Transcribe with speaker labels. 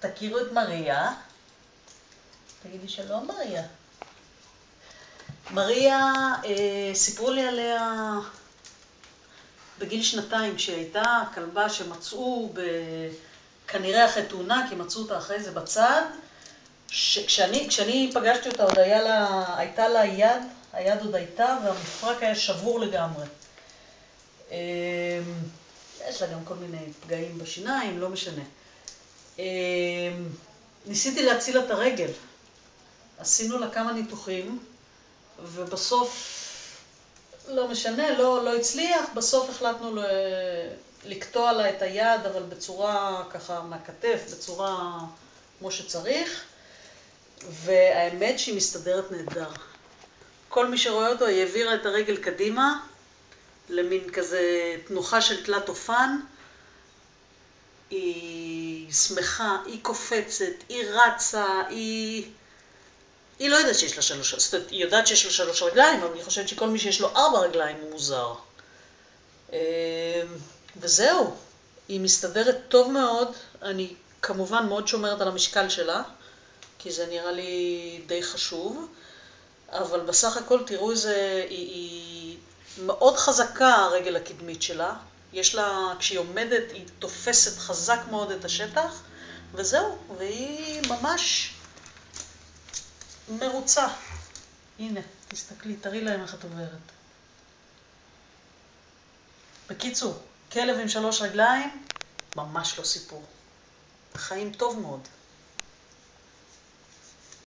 Speaker 1: תכירו את מריה. תגידי שלום מריה. מריה, סיפרו לי עליה בגיל 2, כשהיא הייתה כלבה שמצאו כנראה אחרי תאונה, כי מצאו אותה אחרי זה בצד. כשאני פגשתי אותה עוד הייתה לה יד, היד עוד הייתה, והמפרק היה שבור לגמרי. יש לה גם כל מיני פגעים בשיניים, לא משנה. ניסיתי להציל את הרגל. עשינו לה כמה ניתוחים, ובסוף, לא משנה, לא הצליח. בסוף החלטנו לקטוע לה את היד, אבל בצורה ככה מהכתף, בצורה כמו שצריך. והאמת שהיא מסתדרת נהדר. כל מי שרואה אותו, היא העבירה את הרגל קדימה, למין כזה תנוחה של תלת אופן. היא שמחה, היא קופצת, היא רצה, היא לא יודעת שיש לה 3, זאת אומרת, היא יודעת שיש לה 3 רגליים, אבל אני חושבת שכל מי שיש לו 4 רגליים הוא מוזר. וזהו, היא מסתדרת טוב מאוד. אני כמובן מאוד שומרת על המשקל שלה, כי זה נראה לי די חשוב. אבל בסך הכל תראו היא מאוד חזקה הרגל הקדמית שלה. יש לה, כשהיא עומדת, היא תופסת חזק מאוד את השטח, וזהו, והיא ממש מרוצה. הנה, תסתכלי, תראי להם איך את עוברת. בקיצור, כלב עם 3 רגליים, ממש לא סיפור. חיים טוב מאוד.